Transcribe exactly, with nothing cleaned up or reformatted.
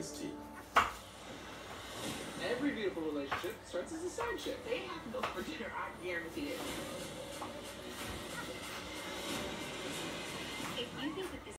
iced tea. Every beautiful relationship starts as a side chick. They have to go for dinner, I guarantee.